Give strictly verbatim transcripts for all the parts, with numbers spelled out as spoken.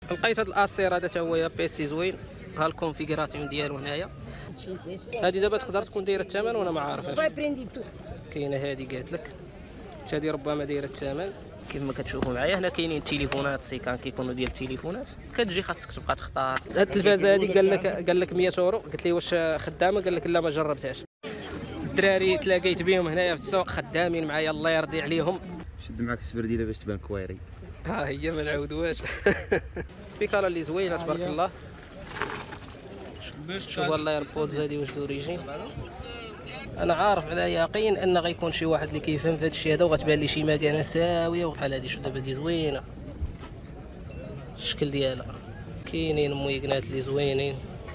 لقيت هذا الاسير هذا تا هو بيسي زوين، ها الكونفيغوراسيون ديالو هنايا. هذه دابا تقدر تكون دايره الثمن وانا ما عارفهاش. كاينه هذه قالت لك هذه ربما دايره الثمن كيف ما كتشوفوا معايا. هنا كاينين التليفونات سيكان كيكونوا ديال التليفونات، كتجي خاصك تبقى تختار. هاد التلفازه هذه قال لك قال لك مية اورو، قلت لي واش خدامه؟ قال لك لا ما جربتهاش. الدراري تلاقيت بهم هنايا في السوق خدامين معايا الله يرضي عليهم. شد معاك السبرديله باش تبان كويري. ها هي ما نعاودوهاش. بيكالا اللي زوينه تبارك الله. شوف الله يرفض زادي واش دوريجين. انا عارف على يقين ان غيكون شي واحد اللي كيفهم في هذا الشيء هذا وغتبان لي شي مكانه ساويه بحال هذه. شوف دابا هذه زوينه الشكل ديالها. كاينين مويقنات اللي زوينين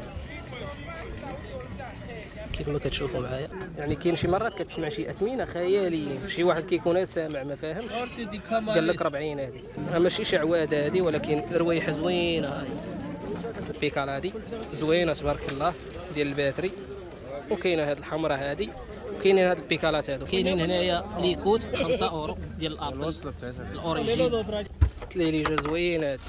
كيف ما كتشوفوا معايا. يعني كاين شي مرات كتسمع شي اثمنه خياليين، شي واحد كيكون سامع ما فاهمش قال لك أربعين. هذه راه ماشي شعواده هذه ولكن رويحه زوينه. هاي البيكال هذه زوينه تبارك الله ديال الباتري. وكاينه هاد الحمراء هذه، وكاينين هاد البيكالات هادو. كاينين هنايا ليكوت خمسة اورو ديال الابل الاوريجين. تليليجه زوينه هادي.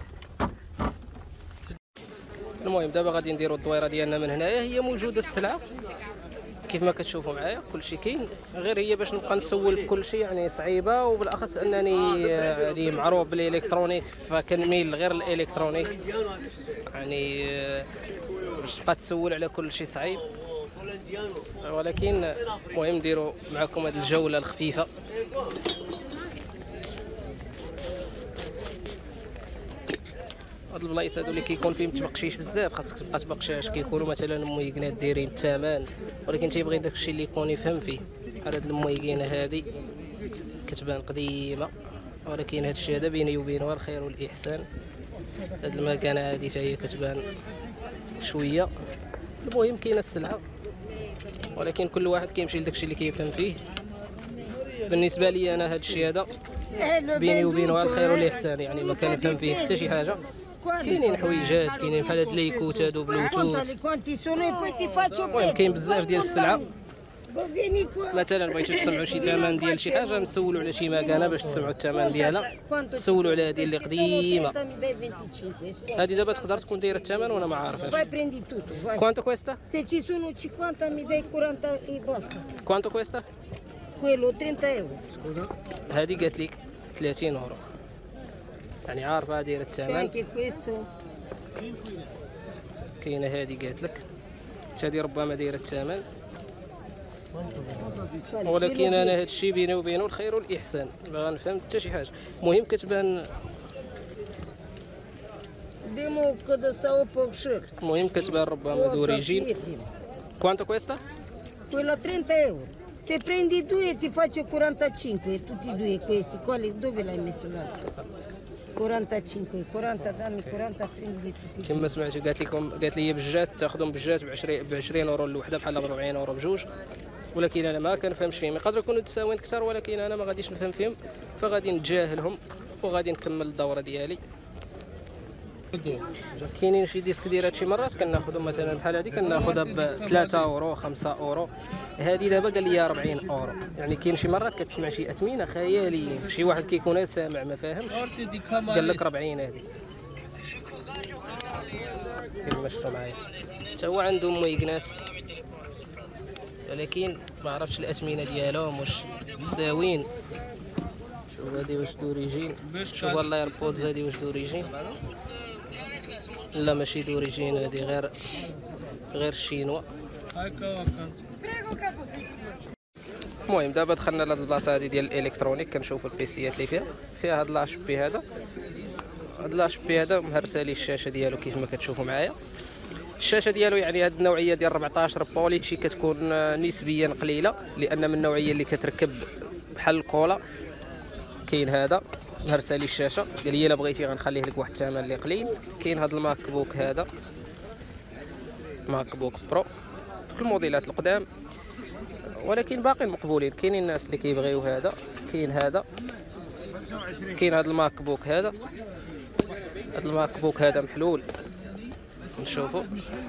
المهم دابا غادي نديرو الدويره ديالنا من هنايا. هي موجوده السلعه كيف ما كتشوفوا معايا، كلشي كاين، غير هي باش نبقى نسول في كلشي يعني صعيبه. وبالاخص انني يعني معروف بالالكترونيك فكنميل غير الالكترونيك، يعني باش تبقى تسول على كلشي صعيب. ولكن المهم نديرو معكم هذه الجوله الخفيفه. هاد البلايص هادو اللي كيكون فيهم تبقشيش بزاف خاصك تبقى تبقشاش. كيكونوا مثلا مويقنات دايرين الثمن ولكن تيبغي داكشي اللي يكون يفهم فيه. بحال هاد المويقينه هادي كتبان قديمه ولكن هاد الشيء هذا بيني وبينها الخير والاحسان. هاد المكانه هادي حتى هي كتبان شويه. المهم كاينه السلعه ولكن كل واحد كيمشي لداكشي اللي كيفهم فيه. بالنسبه لي انا هاد الشيء هذا بيني وبينها الخير والاحسان، يعني ما كنفهم فيه حتى شي حاجه. كاينين حويجات كاينين بحال هاد ليكوت هادو بلوتوث. المهم كاين بزاف ديال السلعه. مثلا بغيتو تسمعوا شي ثمن ديال شي حاجه نسولوا على شي مكانه باش تسمعوا الثمن ديالها. نسولوا على هذه اللي قديمه. هذه دابا تقدر تكون دايره الثمن وانا ما عارفهاش. كوانتو كويستا؟ Se ci sono cinquanta mi dai quaranta e basta. كوانتو كويستا؟ Quello trenta euro. هذه قالت لك ثلاثين اورو، يعني عارفه دايره C'è الثمن. anche questo. كاينه هذه قالت لك هذه ربما دايره الثمن ولكن انا هذا الشيء بيني وبينه الخير والاحسان، ما غنفهم حتى شي حاجه. المهم كتبان Demo cada sau pouco cheiro. المهم كتبان ربما دوريجين. كوانتو كويستا؟ Quello a trenta euro. Se prendi due ti faccio quarantacinque, tutti e due questi. Quali, dove l'hai messo l'altro? quarantacinque, quaranta dammi quaranta prendi tutti. كما سمعتوا قالت لكم قالت لي بجات تاخذهم بجات ب عشرين ب عشرين اورو الوحده بحال ب أربعين اورو بجوج. ولكن انا ما كنفهمش فيهم، يقدروا يكونوا تساوين اكثر ولكن انا ما غاديش نفهم فيهم فغادي نتجاهلهم وغادي نكمل الدوره ديالي. كاينين شي ديسك ديالات شي مرات كناخذهم مثلا بحال هذه كناخذها ب ثلاثة اورو خمسة اورو. هذه دابا قال لي أربعين اورو. يعني كاين شي مرات كتسمع شي اثمنه خياليين، شي واحد كيكون سامع ما فاهمش قال لك أربعين. هذه كما شفتوا معايا حتى هو عندهم مويقنات ولكن ما عرفتش الاثمنه ديالهم واش مساوين. شوف هذه واش دوريجين. شوف الله يرفض هذه واش دوريجين. لا ماشي دوريجين هذه غير غير الشينوا. المهم دابا دخلنا لهاد البلاصه هذه ديال الالكترونيك كنشوفوا البيسيات اللي فيها. فيها هاد لاش بي هذا هاد لاش بي هذا مهرسه لي الشاشه ديالو كيف ما كتشوفوا معايا. الشاشه ديالو يعني هاد النوعيه ديال أربعطاش بوليتشي كتكون نسبيا قليله لان من النوعيه اللي كتركب بحال الكولا. كاين هذا مهرسه لي الشاشه قال لي الا بغيتي غنخليه لك واحد الثمن اللي قليل. كاين هذا الماك بوك هذا ماك بوك برو في الموديلات القدام ولكن باقيين مقبولين. كاينين الناس اللي كيبغيو هذا. كاين هذا كاين هذا الماك بوك هذا هذا الماك بوك هذا محلول نشوفوا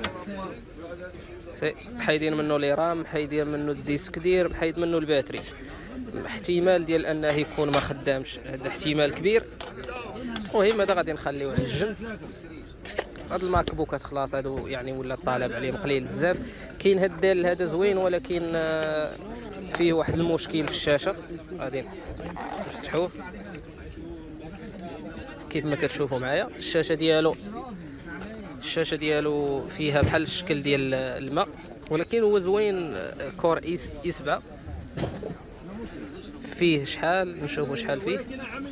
محيدين منه لي رام محيدين منه الديسك دير محيد منه الباتري. احتمال ديال انه يكون ما خدامش هذا احتمال كبير المهم هذا غادي نخليوه على الجنب. هاد الماك بوكات خلاص هادو يعني ولا الطلب عليهم قليل بزاف. كاين هاد الدال هذا زوين ولكن فيه واحد المشكل في الشاشه. غادي نفتحوه كيف ما كتشوفوا معايا. الشاشه ديالو الشاشه ديالو فيها بحال الشكل ديال الماء ولكن هو زوين. كور اي سبعة فيه شحال نشوفوا شحال فيه.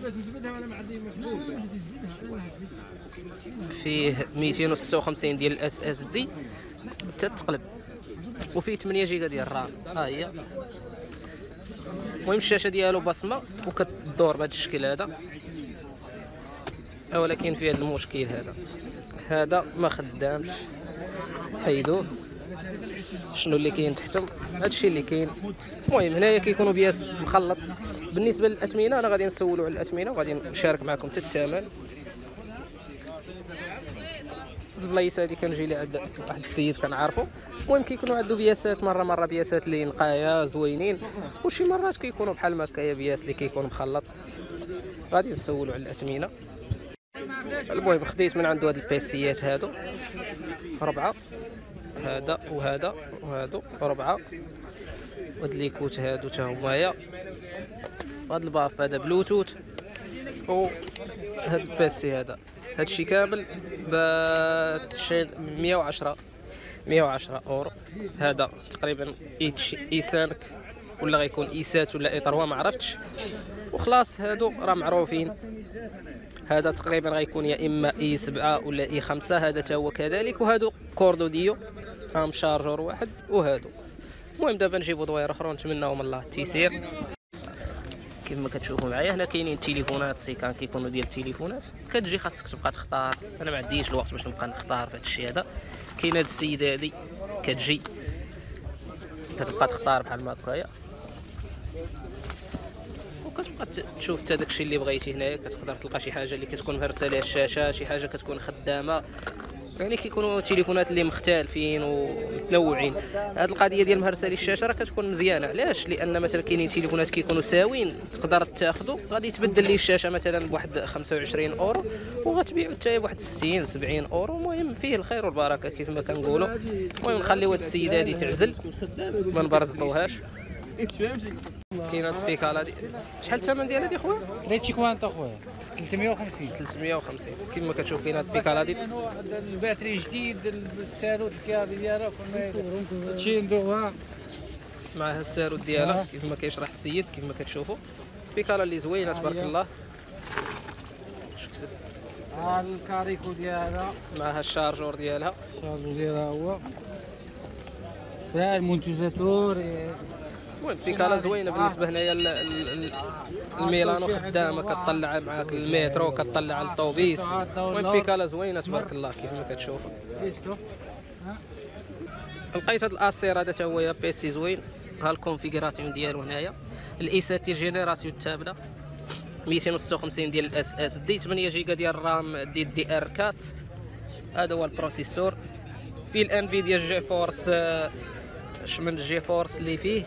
فيه مئتين وستة وخمسين ديال الاس اس دي تتقلب وفيه ثمانية جيجا ديال الرام. ها هي. المهم الشاشه ديالو بصمه وكتدور بهذا الشكل هذا ولكن فيه هذا المشكل هذا هذا ما خدامش. حيدوه. شنو اللي كاين تحتهم؟ هادشي اللي كاين. المهم هنايا كيكونوا بياس مخلط. بالنسبه للاثمنه انا غادي نسولوا على الاثمنه وغادي نشارك معكم حتى الثمن. البلايص هادي كنجي لي عند واحد السيد كنعرفو. المهم كيكونوا عنده بياسات مره مره بياسات اللي نقايا زوينين وشي مرات كيكونوا بحال ما هكايا بياس اللي كيكون مخلط. غادي نسولوا على الاثمنه. المهم خديت من عنده هاد البيسيات هادو ربعه. هذا وهذا وهادو ربعه. وهاد ليكوت هادو تا همايا. هاد الباف هذا بلوتوث. وهاد البيسي هذا هادشي كامل ب مية وعشرة مية وعشرة اورو. هذا تقريبا اي خمسة ولا غيكون اي سبعة ولا اي ثلاثة ما عرفتش. وخلاص هادو راه معروفين. هذا تقريبا غيكون يا اما اي سبعة ولا اي خمسة. هذا تا هو كذلك. وهادو كوردو ديو هم شارجور واحد وهادو. المهم دابا نجيبو دواير اخرى ونتمناو من الله التيسير. كيف ما كتشوفوا معايا هنا كاينين تليفونات سيكان كيكونوا ديال التليفونات. كتجي خاصك تبقى تختار. انا ما عنديش الوقت باش نبقى نختار في هذا الشيء هذا. كاين هاد السيده هادي كتجي كتبقى تختار بحال ما هكايا وكتبقى تشوف حتى داكشي اللي بغيتي. هنايا كتقدر تلقى شي حاجه اللي كتكون مهرسه ليها الشاشه شي حاجه كتكون خدامه. يعني كيكونوا تليفونات اللي مختلفين ومتنوعين. هاد القضيه ديال مهرسه للشاشه راه كتكون مزيانه. علاش؟ لان مثلا كاينين تليفونات كيكونوا ساوين تقدر تاخذو غادي تبدل ليه الشاشه مثلا بواحد خمسة وعشرين اورو وغتبيعو حتى بواحد ستين سبعين اورو. المهم فيه الخير والبركه كيف ما كنقولوا. المهم نخليو هاد السيده هادي تعزل ما نبرزطوهاش. كاين هاد البيكال هادي شحال الثمن ديالها دي خويا؟ ريتشي كوانتا خويا ثلاثمية وخمسين ثلاثمية وخمسين. كيف ما كتشوف كاين هاد البيكال هادي الباتري جديد الساروت الكابي ديالها كل شي ندوها معها الساروت ديالها كيف ما كيشرح السيد. كيف ما كتشوفوا بيكالا اللي زوينه تبارك الله. ها الكاريكو ديالها معها الشارجور ديالها. الشارجور ديالها هو فيها المونتيزاتور. المهم بيكالا زوينه بالنسبه هنايا الميلانو خدامه كتطلع معاك المترو كتطلع على الطوبيس. المهم بيكالا زوينه تبارك الله كيف ما كتشوفوا. لقيت هاد الاسير هذا تا هو بيسي زوين. ها الكونفيغراسيون ديالو هنايا الاي سبعة جينيراسيون الثامنه مئتين وستة وخمسين ديال الاس اس دي ثمانية جيجا ديال الرام دي دي ار أربعة. هذا هو البروسيسور. فيه الانفيديا جي فورس. اش من جي فورس اللي فيه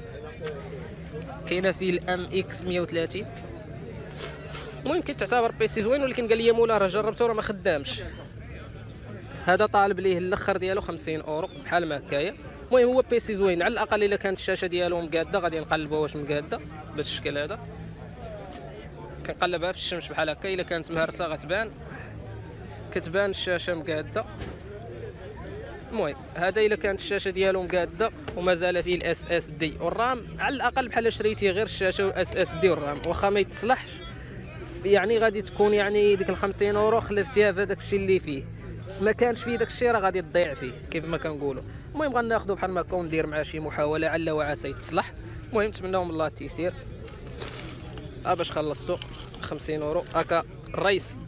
كاينه فيه الام اكس مية وثلاثين. المهم كتعتبر بيسي زوين ولكن قال لي مولا راه جربته راه ما خدامش. هذا طالب ليه الاخر ديالو خمسين اورو بحال ما هكايا. المهم هو بيسي زوين على الاقل الا كانت الشاشه ديالو مقاده غادي نقلبوا واش مقاده بهذا الشكل هذا. كنقلبها في الشمس بحال هكا. الا كانت مهرسه غتبان كتبان الشاشه مقاده. المهم هذا الا كانت الشاشه ديالو مقاده ومازال فيه الاس اس دي والرام على الاقل بحال شريتي غير الشاشه والاس اس دي والرام واخا ما يتصلحش يعني غادي تكون يعني ديك ال خمسين اورو خلفتيها في هذاك الشيء اللي فيه. ما كانش فيه داك الشيء راه غادي تضيع فيه كيف ما كنقولوا. المهم غناخذوا بحال ما هكا وندير معاه شي محاوله عل وعسى يتصلح. المهم نتمناو من الله التيسير. ها باش خلصتو خمسين اورو هكا الرئيس.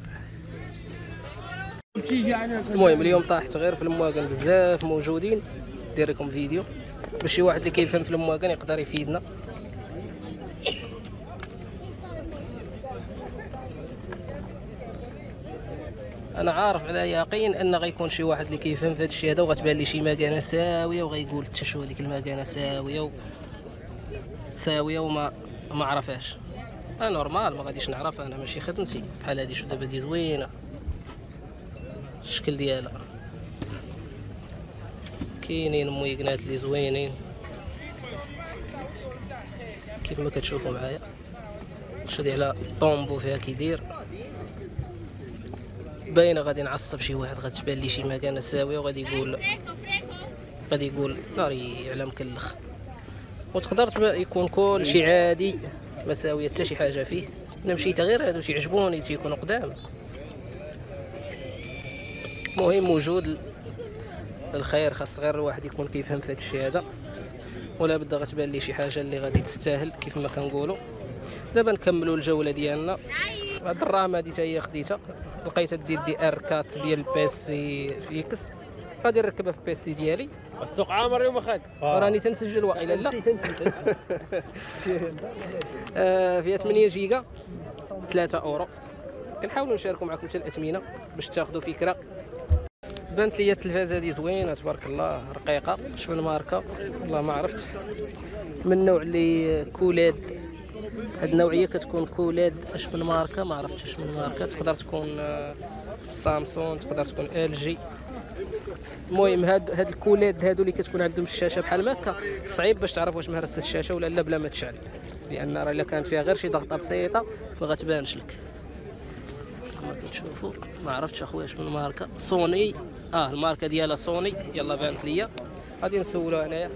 المهم اليوم طاحت غير في المواقن بزاف موجودين. ندير لكم فيديو باش شي واحد اللي كيفهم في المواقن يقدر يفيدنا. انا عارف على يقين ان غيكون شي واحد اللي كيفهم في هذا الشيء هذا وغتبان لي شي مكانه ساويه وغيقول حتى شو هذيك المكانه ساويه و... ساويه وما ما عرفهاش. انا نورمال ما غاديش نعرف، انا ماشي خدمتي بحال هادي. شوف دابا هادي زوينه الشكل ديالها. كاينين مويقنات اللي زوينين كيف ما كتشوفوا معايا. شدي على طومبو فيها كيدير باينه. غادي نعصب شي واحد غتبان لي شي مكانه ساويه وغادي يقول غادي يقول ناري على مكلخ. وتقدر يكون كل شي عادي ما ساويه حتى شي حاجه فيه. انا مشيت غير هادو تيعجبوني تيكونوا قدام. المهم وجود الخير، خاص غير الواحد يكون كيفهم في هذا الشيء هذا، ولا بدا غتبان لي شي حاجه اللي غادي تستاهل كيف ما كنقولوا. دابا نكملوا الجوله ديالنا. هاد الرام هادي حتى هي خديتها، لقيتها دير دي ار أربعة ديال بيسي في اكس، غادي نركبها في بيسي ديالي. السوق عامر اليوم اخاك راني تنسجل واقيلا لا آه فيها ثمانية جيجا ثلاثة اورو. كنحاولوا نشاركوا معكم حتى الاثمنه باش تاخذوا فكره. بانت لي التلفازه هذه زوينه تبارك الله، رقيقه. شوف الماركه والله ما عرفت، من نوع اللي كولاد. هاد النوعيه كتكون كولاد. اش من ماركه ما عرفتش اش من ماركه. تقدر تكون سامسونج، تقدر تكون ال جي. المهم هاد هاد الكولاد هادو اللي كتكون عندهم الشاشه بحال هكا صعيب باش تعرف واش مهرسه الشاشه ولا لا بلا ما تشعل، لان راه الا كانت فيها غير شي ضغطه بسيطه ما غتبانش لك. كما كتشوفوا ما عرفتش اخويا اش من ماركه. سوني، اه الماركه ديالها سوني. يلا بانت ليا. غادي نسولو هنايا.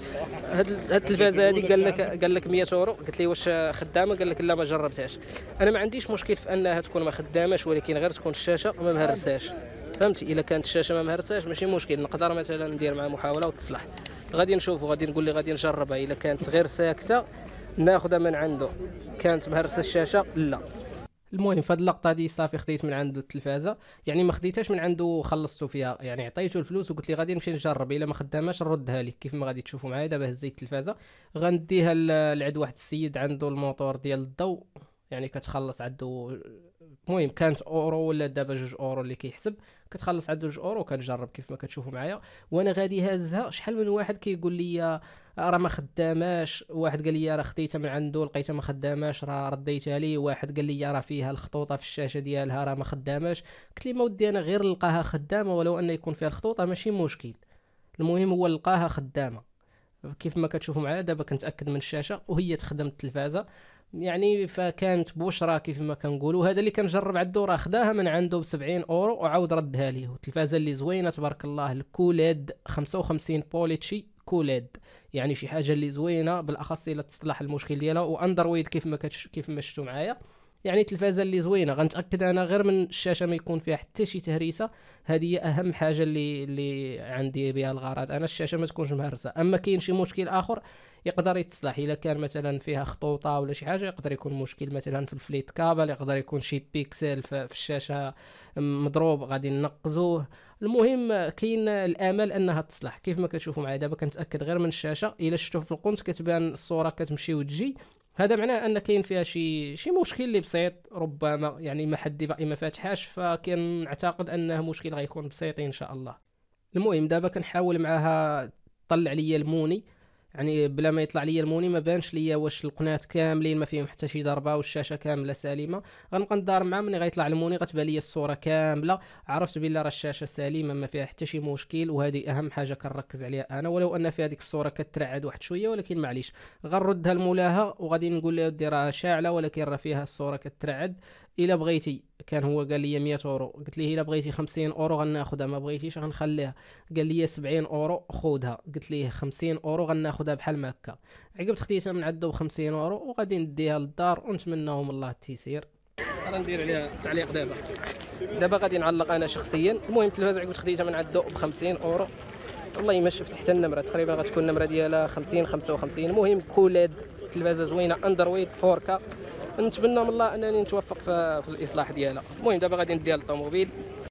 هاد هاد التلفازه هادي قال لك قال لك مية اورو. قلت لي واش خدامه؟ قال لك لا ما جربتهاش. انا ما عنديش مشكل في انها تكون ما خداماش، ولكن غير تكون الشاشه ما مهرساش. فهمتي؟ الا كانت الشاشه ما مهرساش ماشي مشكل، نقدر مثلا ندير معها محاوله وتصلح. غادي نشوفوا، غادي نقول لي غادي نجربها. الا كانت غير ساكته ناخذها من عنده، كانت مهرسه الشاشه لا. المهم في هذه اللقطه دي صافي خديت من عنده التلفازه، يعني ما خديتهاش من عنده خلصته فيها، يعني عطيته الفلوس وقلت لي غادي نمشي نجرب، الا ما خداماش نردها لك. كيف ما غادي تشوفوا معايا دابا هزيت التلفازه غنديها لعند واحد السيد عنده الموتور ديال الضوء، يعني كتخلص عنده. المهم كانت اورو ولا دابا جوج اورو اللي كيحسب، كتخلص عنده جوج اورو. كنجرب كيف ما كتشوفوا معايا وانا غادي هازها. شحال من واحد كيقول لي راه ما خداماش، واحد قال لي راه خديتها من عنده لقيتها ما خداماش راه رديتها لي، واحد قال لي راه فيها الخطوطه في الشاشه ديالها راه ما خداماش. قلت لي ما ودي انا غير نلقاها خدامه، ولو ان يكون فيها الخطوطه ماشي مشكل، المهم هو نلقاها خدامه. كيف ما كتشوفوا معايا دابا كنتاكد من الشاشه وهي تخدم التلفازه، يعني فكانت بشرى كيف ما كنقولوا. هذا اللي كنجرب عنده راه خداها من عنده ب سبعين اورو وعاود ردها ليه. التلفازه اللي زوينه تبارك الله، الكولاد خمسة وخمسين بوليتشي كولاد، يعني شي حاجه اللي زوينه بالاخص الا تصلح المشكل ديالها. واندرويد كيف ما كتش... كيف ما شفتوا معايا، يعني التلفازه اللي زوينه. غنتاكد انا غير من الشاشه ما يكون فيها حتى شي تهريسه، هذه هي اهم حاجه اللي اللي عندي بها الغرض انا، الشاشه ما تكونش مهرسه. اما كاين شي مشكل اخر يقدر يتصلح، الا كان مثلا فيها خطوطه ولا شي حاجه يقدر يكون مشكل مثلا في الفليت كابل، يقدر يكون شي بيكسل في الشاشه مضروب غادي ننقزوه. المهم كاين الامل انها تصلح. كيف ما كتشوفوا معايا دابا كنتاكد غير من الشاشه، الا شفتوا في القنت كتبان الصوره كتمشي وتجي، هذا معناه ان كاين فيها شي شي مشكل اللي بسيط ربما، يعني ما حد باقي ما فاتحاش، فكنعتقد انه مشكل غيكون بسيط ان شاء الله. المهم دابا كنحاول معاها طلع لي الموني، يعني بلا ما يطلع لي الموني ما بانش ليا واش القناه كاملين ما فيهم حتى شي ضربه والشاشه كامله سليمه. غنبقى ندار معاه ملي غيطلع الموني غتبان لي الصوره كامله، عرفت بلي راه الشاشه سليمه ما فيها حتى شي مشكل. وهذه اهم حاجه كنركز عليها انا، ولو ان في هذيك الصوره كترعد واحد شويه، ولكن معليش غنردها لمولاها وغادي نقول له دير راه شاعله ولكن راه فيها الصوره كترعد. الا بغيتي كان هو قال لي مية اورو، قلت ليه الا بغيتي خمسين اورو غناخذها، ما بغيتيش غنخليها. قال لي سبعين اورو خذها، قلت ليه خمسين اورو غناخذها بحال ما هكا. عقبت خديتها من عنده ب خمسين اورو وغادي نديها للدار ونتمناهم الله التيسير. غندير عليها التعليق دابا. دابا غادي نعلق انا شخصيا. المهم التلفازه عقبت خديتها من عنده ب خمسين اورو، والله ما شفت حتى النمره، تقريبا غتكون النمره ديالها خمسين خمسة وخمسين. المهم كولاد، تلفازه زوينه اندرويد فور كا، نتمنى من الله انني نتوفق في, في الاصلاح ديالها. المهم دابا غادي نديها للطوموبيل.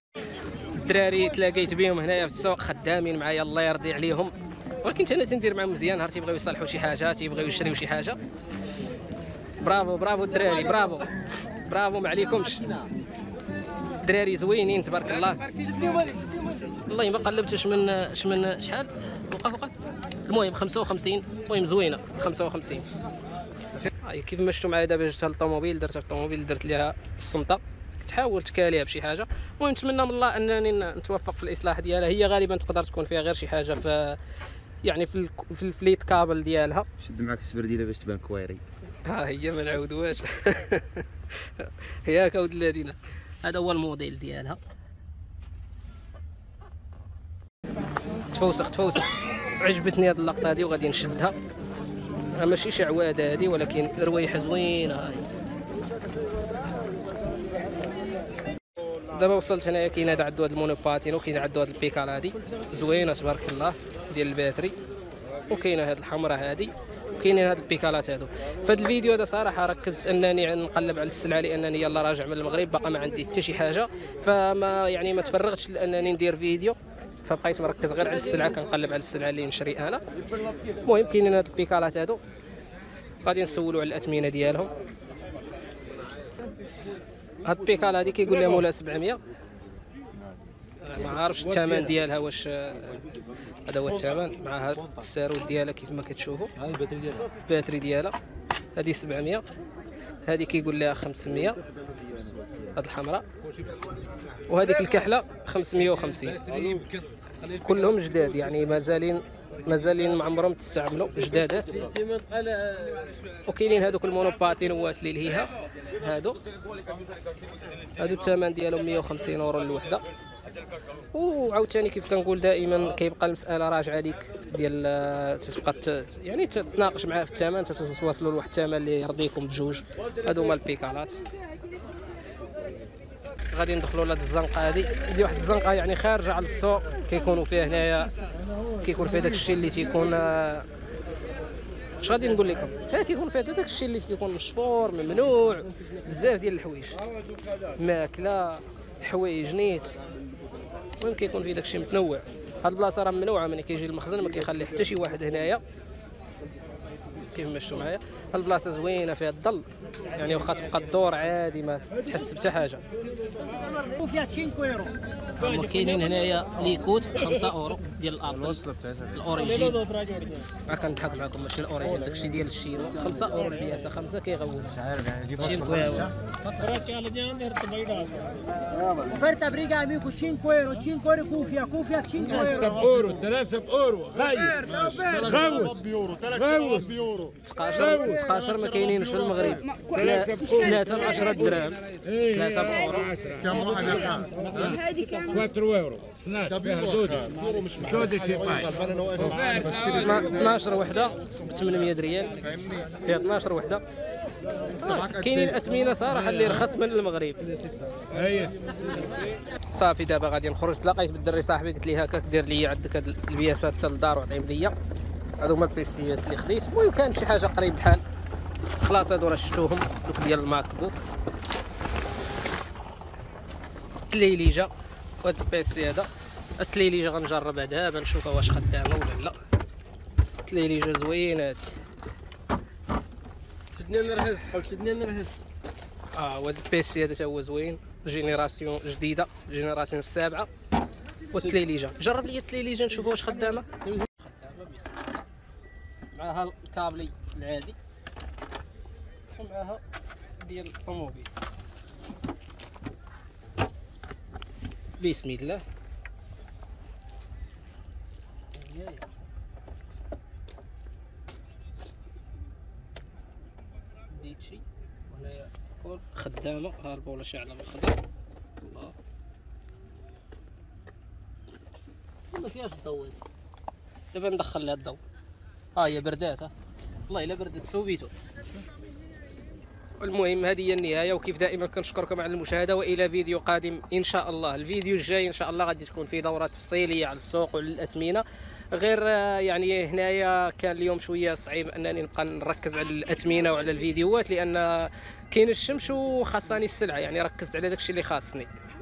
الدراري تلاقيت بهم هنايا في السوق خدامين معايا الله يرضي عليهم، ولكن انا تندير معاهم مزيان، نهار تيبغيو يصلحوا شي حاجه تيبغيو يشريو شي حاجه. برافو برافو الدراري، برافو برافو ما عليكمش، الدراري زوينين تبارك الله. والله ما قلبتش من من شحال وقف وقف. المهم خمسة وخمسين، المهم زوينه خمسة وخمسين. هاي كيف ما شفتوا معايا دابا جبتها للطوموبيل، درتها في الطوموبيل، درت ليها الصمته، تحاول تكاليها بشي حاجه. المهم نتمنى من الله انني نتوفق في الاصلاح ديالها. هي غالبا تقدر تكون فيها غير شي حاجه في يعني في في الفليت كابل ديالها. شد معاك السبرديله باش تبان كويري. ها هي ما نعاودوهاش. ياك اولاد الذين، هذا هو الموديل ديالها. تفوسخ تفوسخ. عجبتني هذه اللقطه هذه وغادي نشدها. ماشي شي عواده هذه ولكن رويحه زوينه هاي. دابا وصلت هنايا كاين هذا عندو هاد المونوباتين وكاين عندو هاد البيكال هادي زوينه تبارك الله ديال الباتري، وكاينه هاد الحمراء هادي، وكاينين هاد البيكالات هادو. فهاد الفيديو هذا صراحه ركزت انني نقلب على السلعه لانني يلا راجع من المغرب باقا ما عندي حتى شي حاجه، فما يعني ما تفرغتش لانني ندير فيديو، فبقيت مركز غير على السلعه كنقلب على السلعه اللي نشري انا. المهم كاينين هاد البيكالات هادو غادي نسولوا على الاثمنه ديالهم. هاد البيكال هادي كيقول لها مولا سبعمية، ما عارفش الثمن ديالها واش هذا هو الثمن مع هاد السارود ديالها كيف ما كتشوفوا. ها الباتري ديالها الباتري ديالها هذه سبعمية، هذه كيقول لها خمسمية هاد الحمراء، وهذيك الكحله خمسمية وخمسين. كلهم جداد يعني مازالين مازالين ما عمرهم تستعملوا جدادات. وكاينين هذوك المونوباتين هوات اللي لهيها هادو هادو الثمن ديالهم مية وخمسين اورو الوحده. وعاوتاني كيف كنقول دائما كيبقى المساله راجعه ليك ديال تتبقى يعني تتناقش معاه في الثمن، تتوصلوا لواحد الثمن اللي يرضيكم بجوج. هادو هما البيكالات. غادي ندخلوا لهاد الزنقه هادي، هادي واحد الزنقه يعني خارجه على السوق، كيكونوا فيها هنايا كيكون فيها داك الشيء اللي تيكون اش غادي نقول لكم، فيها تيكون فيها داك الشيء اللي كيكون مشفور ممنوع، بزاف ديال الحوايج، ماكله، حوايج نيت، المهم كيكون فيه داك الشيء متنوع. هاد البلاصه راه ممنوعه، ملي كيجي المخزن ما كيخلي حتى شي واحد هنايا كيف ما شفتوا معايا. هاد البلاصه زوينه فيها الظل يعني واخا تبقى الدور عادي ما تحس بحتى حاجه. فيها خمسة يورو. هما كاينين هنايا ليكوت خمسة اورو ديال الابل الاوريجين. راه كنضحك معكم ماشي الاوريجين، داكشي ديال الشينوا خمسة اورو البياسه، خمسة كيغوت. Offerta briga amico cinque euro, cinque euro cuffia, cuffia cinque euro. اورو ثلاثة اورو غايب غاوت بيورو ثلاثة بيورو تقاشر تقاشر ما كاينينش في المغرب. ثلاثة ب عشرة دراهم، ثلاثة باورو. كم واحد هذه كام؟ أربعة يورو اثناش فيها زودي زودي شي باي اثناش وحده ب ثمانمية ريال، فيها اثناش وحده. كاينين اثمنه صراحه اللي رخص من المغرب. صافي دابا غادي نخرج. تلاقيت بالدري صاحبي قلت لي هكاك دير لي عندك هاد البياسات حتى للدار وعطيهم ليا. هادو هما البيسيات اللي خديت. المهم كان شي حاجه قريب بحال خلاص هادو راه شفتوهم دوك ديال الماك بوك التليليجه. وهاد البيسي هذا التليليجه غنجربها دابا نشوفها واش خدامه ولا لا. التليليجه زوينه هادي. شدني نرهز حاول شدني نرهز. اه وهاد البيسي هذا تا هو زوين، جينيراسيون جديده، جينيراسيون السابعه. والتليليجه جرب لي التليليجه نشوف واش خدامه. معها الكابلي العادي ومعها ديال الطوموبيل. بسم الله. ديتشي وهنايا كل خدامه. ها البوله شاعله بالخضر. الله ما فيهاش الضوء هادي. دابا ندخل لها الضوء. ها هي بردات. ها والله الا بردت سوبيتو. المهم هذه هي النهايه، وكيف دائما كنشكركم على المشاهده والى فيديو قادم ان شاء الله. الفيديو الجاي ان شاء الله غادي تكون فيه دورات تفصيليه على السوق وعلى الاثمنه. غير يعني هنايا كان اليوم شويه صعيب انني نبقى نركز على الاثمنه وعلى الفيديوهات لان كاين الشمس وخاصني السلعه، يعني ركزت على داكشي اللي خاصني.